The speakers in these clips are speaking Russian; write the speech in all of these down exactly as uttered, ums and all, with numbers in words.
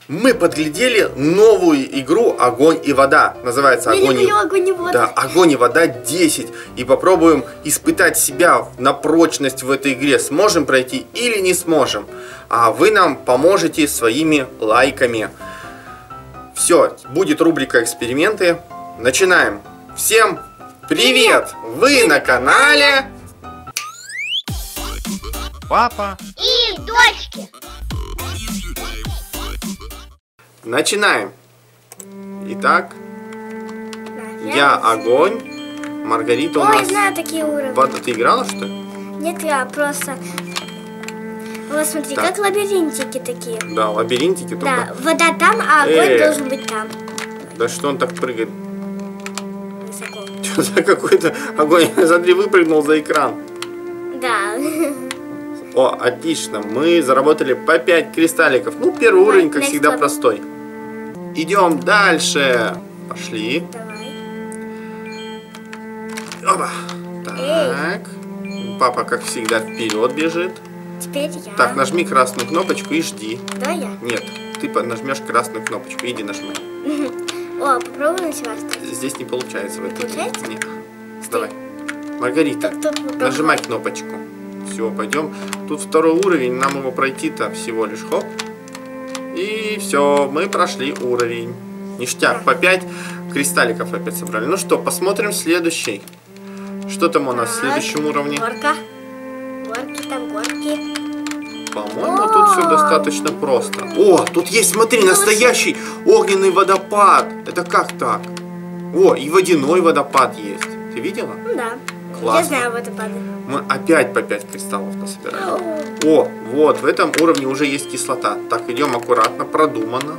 Мы подглядели новую игру «Огонь и вода». Называется «Огонь и... огонь и вода». Да, «Огонь и вода десять». И попробуем испытать себя на прочность в этой игре. Сможем пройти или не сможем. А вы нам поможете своими лайками. Все, будет рубрика «Эксперименты». Начинаем. Всем привет! Вы на канале Папа и дочки. Начинаем. Итак, я огонь, Маргарита у Ой, нас... знаю такие уровни. Вода. Ты играла, что ли? Нет, я просто... Вот смотри, Так. как лабиринтики такие. Да, лабиринтики только. Да, вода там, а огонь Э. должен быть там. Да что он так прыгает? Высоко. Что за какой-то огонь? Смотри, выпрыгнул за экран. Да. О, отлично, мы заработали по пять кристалликов. Ну, первый Давай, уровень, как next всегда, one. простой. Идем дальше. Пошли. Давай. Опа. Так. Папа, как всегда, вперед бежит. Теперь я. Так, нажми красную кнопочку и жди. Давай я. Нет, ты под- нажмешь красную кнопочку. Иди нажми. О, попробуй на себя ставить. Здесь не получается в этой. Получается? Нет. Давай. Маргарита, Тут, тут попробуй. нажимай кнопочку. Все, пойдем. Тут второй уровень, нам его пройти-то всего лишь хоп. И все, мы прошли уровень. Ништяк, по пять кристалликов опять собрали. Ну что, посмотрим следующий. Что там у нас в Так, следующем уровне? Горка. Горки там, горки. По-моему, тут все достаточно просто. О, тут есть, смотри, настоящий огненный водопад. Это как так? О, и водяной водопад есть. Ты видела? Ну да. Классно. Я знаю водопады. Мы опять по пять кристаллов насобирали. О, вот, в этом уровне уже есть кислота. Так, идем аккуратно, продуманно.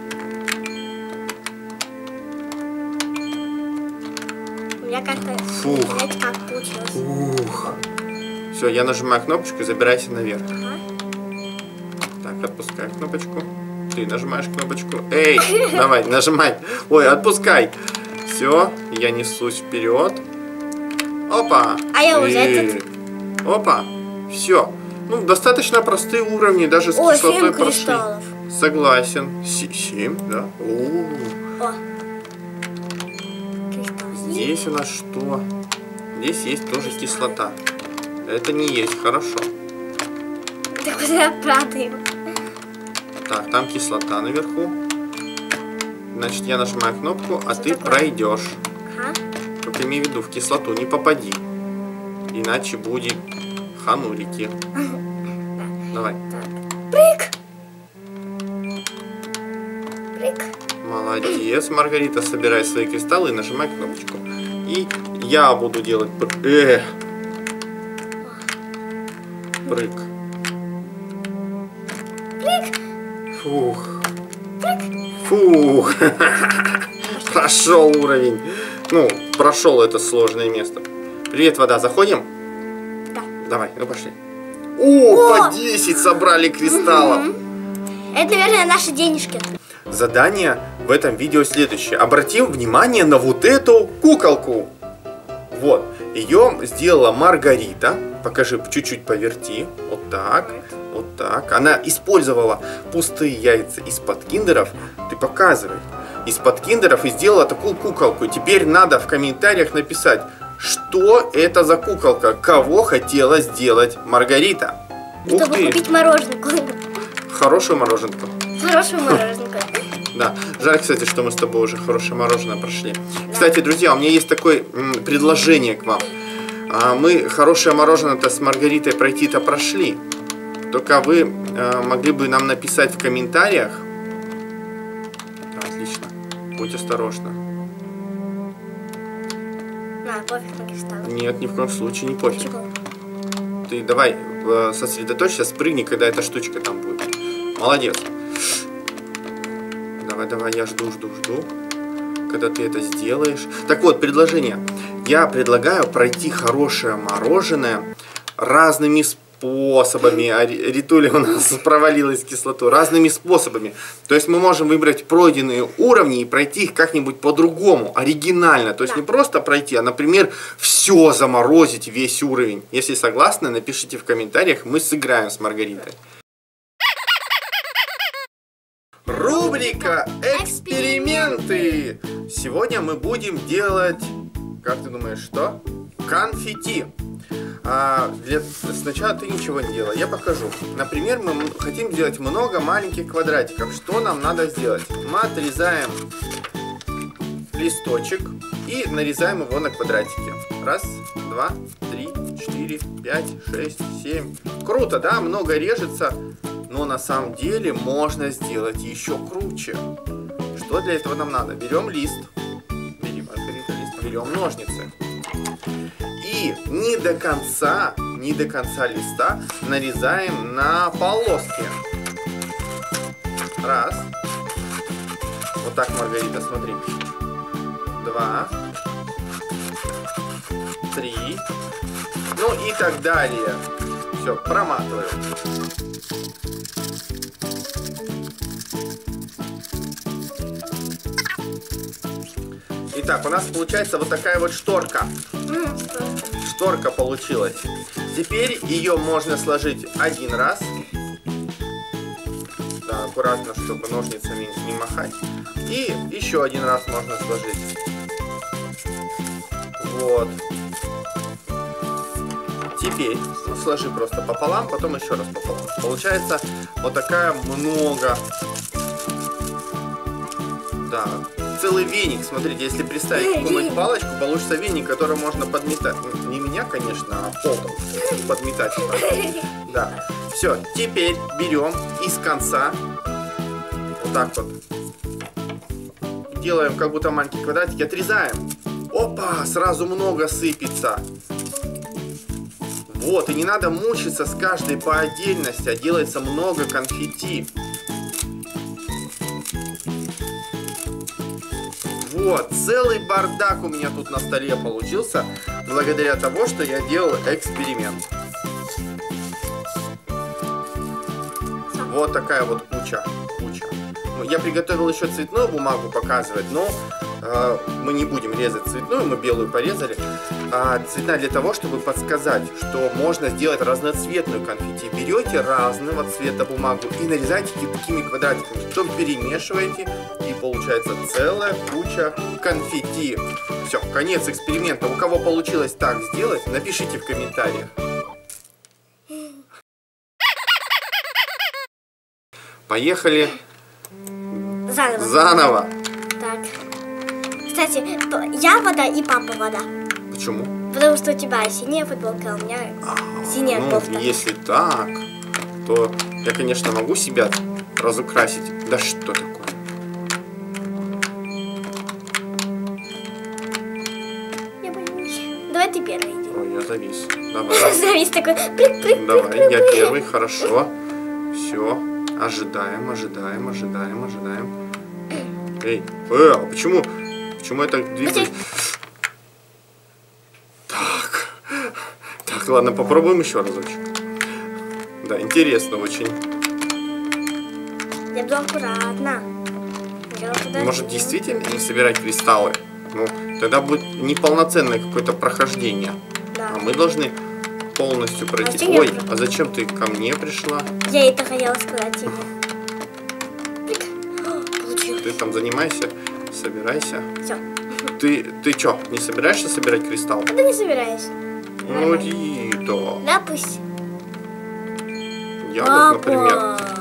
У меня как-то... Фух. Знаете, как получилось? Ух. Все, я нажимаю кнопочку и забирайся наверх. Ага. Так, отпускай кнопочку. Ты нажимаешь кнопочку. Эй, давай, нажимай. Ой, отпускай. Все, я несусь вперед. Опа. А я уже Эй. Опа. Все. Ну, достаточно простые уровни, даже с О, кислотой семь прошли. кристаллов. Согласен. Се- Семь, да? У-у-у. О. Кристалл. Здесь у нас что? Здесь есть тоже кислота. Это не есть хорошо. Так вот я падаю. Так, там кислота наверху. Значит, я нажимаю кнопку, а Что ты такое? пройдешь. Ага. Только имей в виду, в кислоту не попади. Иначе будет ханурики. Давай. Так. Прыг. Прыг. Молодец, Маргарита. Собирай свои кристаллы и нажимай кнопочку. И я буду делать пр- э. Прыг. Прыг. Фух. Фух. Прошел уровень. Ну, прошел это сложное место. Привет, вода, заходим? Да. Давай, ну пошли. О, по десять собрали кристаллов. Это, наверное, наши денежки. Задание в этом видео следующее. Обратим внимание на вот эту куколку. Вот. Ее сделала Маргарита. Покажи, чуть-чуть поверти. Вот так. Вот так. Она использовала пустые яйца из-под киндеров. Ты показывай. Из-под киндеров и сделала такую куколку. Теперь надо в комментариях написать, что это за куколка, кого хотела сделать Маргарита. Ух Чтобы ты. купить мороженку. Хорошую мороженку. Хорошую мороженку. Да, жаль, кстати, что мы с тобой уже хорошее мороженое прошли. Кстати, друзья, у меня есть такое м, предложение к вам. А, мы хорошее мороженое-то с Маргаритой пройти-то прошли. Только вы э, могли бы нам написать в комментариях. Да, отлично. Будь осторожна. На, пофиг на кристалл. Нет, ни в коем случае не пофиг. Чего? Ты давай э, сосредоточься, спрыгни, когда эта штучка там будет. Молодец. Давай, давай, я жду, жду, жду, когда ты это сделаешь. Так вот, предложение. Я предлагаю пройти хорошее мороженое разными способами. А Ри- Ритуля у нас провалилась в кислоту. Разными способами. То есть мы можем выбрать пройденные уровни и пройти их как-нибудь по-другому, оригинально. То есть Да. не просто пройти, а, например, все заморозить, весь уровень. Если согласны, напишите в комментариях, мы сыграем с Маргаритой. Рубрика «Эксперименты». Сегодня мы будем делать, как ты думаешь, что? Конфетти. А для... Сначала ты ничего не делай, я покажу. Например, мы хотим сделать много маленьких квадратиков. Что нам надо сделать? Мы отрезаем листочек и нарезаем его на квадратики. Раз, два, три, четыре, пять, шесть, семь. Круто, да? Много режется. Но на самом деле можно сделать еще круче. Что для этого нам надо? Берем лист. Берем, лист, берем ножницы. И не до конца, не до конца листа нарезаем на полоски. Раз. Вот так, Маргарита, смотри. Два. Три. Ну и так далее. Все, проматываем. Итак, у нас получается вот такая вот шторка. Шторка получилась. Теперь ее можно сложить один раз. Да, аккуратно, чтобы ножницами не махать. И еще один раз можно сложить. Вот. Теперь ну, сложи просто пополам, потом еще раз пополам. Получается вот такая много. Да. Целый веник, смотрите, если приставить какую-нибудь палочку, получится веник, который можно подметать. Не меня, конечно, а пол подметать. Да. Все, теперь берем из конца, вот так вот, делаем как будто маленькие квадратики, отрезаем. Опа, сразу много сыпется. Вот, и не надо мучиться с каждой по отдельности, а делается много конфетти. Вот, целый бардак у меня тут на столе получился, благодаря тому, что я делал эксперимент. Вот такая вот куча, куча. Ну, я приготовил еще цветную бумагу показывать, но э, мы не будем резать цветную, мы белую порезали. А цветная для того, чтобы подсказать, что можно сделать разноцветную конфетти. Берете разного цвета бумагу и нарезаете такими квадратиками, потом перемешиваете, и получается целая куча конфетти. Все, конец эксперимента. У кого получилось так сделать, напишите в комментариях. Поехали Заново. заново. Так. Кстати, я вода и папа вода. Почему? Потому что у тебя синяя футболка, а у меня А, синяя ну, кофта. если так, то я, конечно, могу себя разукрасить. Да что такое? Я боюсь. Давай ты первый иди. Ой, я завис. Давай. Завис такой. Прыг, прыг, Давай, прыг, я прыг. первый, хорошо. Все. Ожидаем, ожидаем, ожидаем, ожидаем. Эй, э, а почему? Почему я так двигаюсь? Так. Так, ладно, попробуем еще разочек. Да, интересно очень. Я буду аккуратно. Я туда Может, иду. действительно не собирать кристаллы? Ну, тогда будет неполноценное какое-то прохождение. Да. А мы должны полностью пройти. зачем я Ой, прохожу? а зачем ты ко мне пришла? Я это хотела сказать тебе. Прыг. О, Ты получилось. там занимайся, собирайся. Все. Ты, ты чё, не собираешься собирать кристалл? А ты не собираешь? Ну, Рита. Да, пусть. Я вот, например...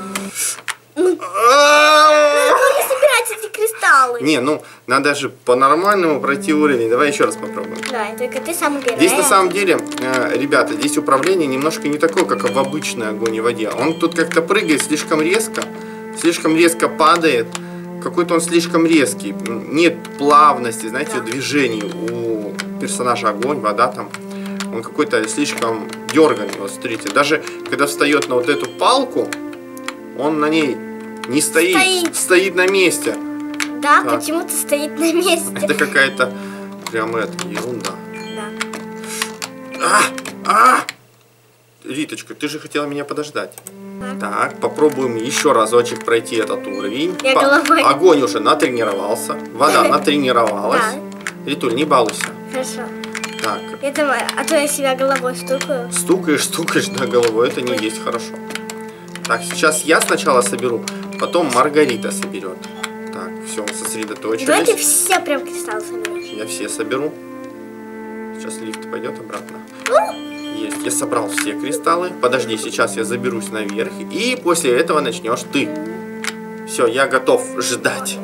А-а-а! Не собирать эти кристаллы. Не, ну, надо же по-нормальному пройти уровень. Давай еще раз попробуем. Да, только ты самый первый. Здесь на самом деле, э, ребята, здесь управление немножко не такое, как в обычной огонь и воде. Он тут как-то прыгает слишком резко, слишком резко падает. Какой-то он слишком резкий. Нет плавности, знаете, Да. движений у персонажа огонь, вода там. Он какой-то слишком дерганный. Вот смотрите, даже когда встает на вот эту палку, он на ней не стоит, Стоит. стоит на месте. Да, Так. почему-то стоит на месте. Это какая-то прям это ерунда. Да. А! А! Риточка, ты же хотела меня подождать. Так. Так, попробуем еще разочек пройти этот уровень. Я По- головой. Огонь уже натренировался, вода натренировалась. Да. Ритуль, не балуйся. Хорошо. Так, Это, а то я себя головой стукаю. стукаешь, стукаешь, да, головой, это не есть хорошо. Так, сейчас я сначала соберу, потом Маргарита соберет. Так, все, сосредоточились. Давайте все прям кристаллы соберем. Я все соберу. Сейчас лифт пойдет обратно. Есть, я собрал все кристаллы. Подожди, сейчас я заберусь наверх. И после этого начнешь ты. Все, я готов ждать.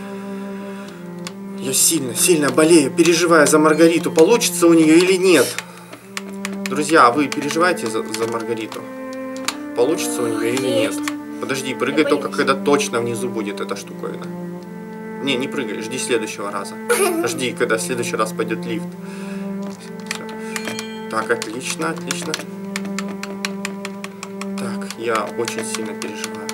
Я сильно, сильно болею, переживаю за Маргариту. Получится у нее или нет? Друзья, а вы переживаете за, за Маргариту? Получится у нее или нет? Подожди, прыгай только, когда точно внизу будет эта штуковина. Не, не прыгай, жди следующего раза. Жди, когда в следующий раз пойдет лифт. Так, отлично, отлично. Так, я очень сильно переживаю.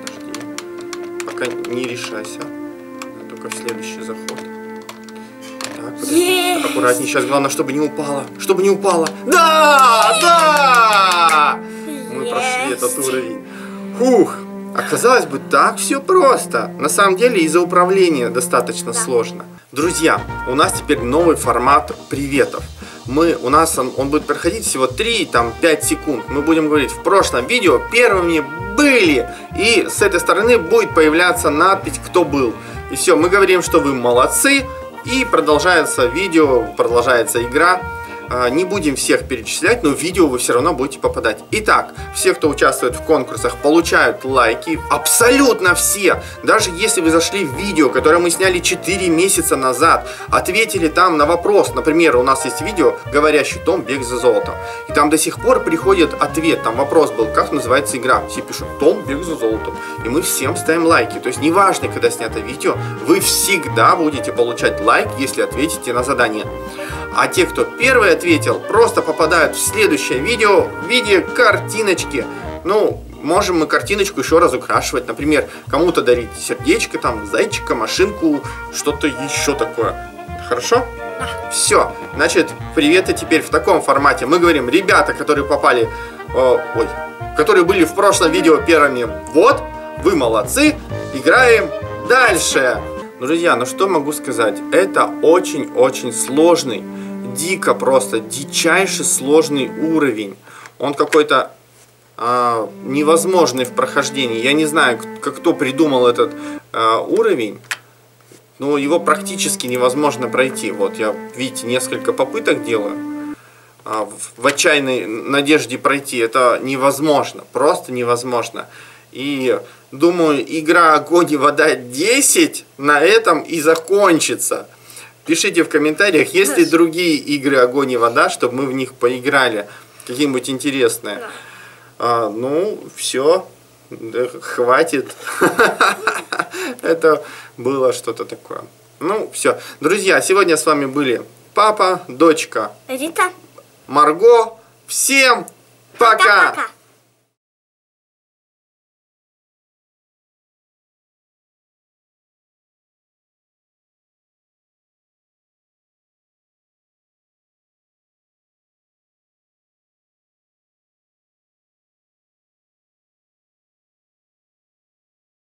Подожди. Пока не решайся. Только в следующий заход. Так, подожди. Yes. Аккуратнее. Сейчас главное, чтобы не упало. Чтобы не упало. Да! Да! Мы Yes. прошли этот уровень. Фух. Оказалось бы, так все просто. На самом деле из-за управления достаточно да. сложно. Друзья, у нас теперь новый формат приветов. Мы, у нас он, он будет проходить всего три-пять секунд. Мы будем говорить: в прошлом видео первыми были. И с этой стороны будет появляться надпись «Кто был». И все, мы говорим, что вы молодцы. И продолжается видео, продолжается игра. Не будем всех перечислять, но в видео вы все равно будете попадать. Итак, все, кто участвует в конкурсах, получают лайки. Абсолютно все. Даже если вы зашли в видео, которое мы сняли четыре месяца назад, ответили там на вопрос. Например, у нас есть видео «Говорящий Том. Бег за золотом». И там до сих пор приходит ответ. Там вопрос был: как называется игра? Все пишут «Том. Бег за золотом». И мы всем ставим лайки. То есть неважно, когда снято видео, вы всегда будете получать лайк, если ответите на задание. А те, кто первый ответил, просто попадают в следующее видео в виде картиночки. Ну, можем мы картиночку еще раз украшивать. Например, кому-то дарить сердечко, там, зайчика, машинку, что-то еще такое. Хорошо? Все. Значит, приветы теперь в таком формате. Мы говорим: ребята, которые попали, э, ой, которые были в прошлом видео первыми, вот, вы молодцы, играем дальше. Друзья, ну что могу сказать? Это очень-очень сложный, дико просто, дичайше сложный уровень. Он какой-то а, невозможный в прохождении. Я не знаю, как, кто придумал этот а, уровень, но его практически невозможно пройти. Вот я, видите, несколько попыток делаю. А, в, в отчаянной надежде пройти. Это невозможно, просто невозможно. И думаю, игра «Огонь и вода десять» на этом и закончится. Пишите в комментариях, есть ли другие игры «Огонь и вода», чтобы мы в них поиграли. Какие-нибудь интересные. Да. А, ну, все. Да, хватит. Это было что-то такое. Ну, все. Друзья, сегодня с вами были папа, дочка, Рита, Марго. Всем пока! Пока-пока.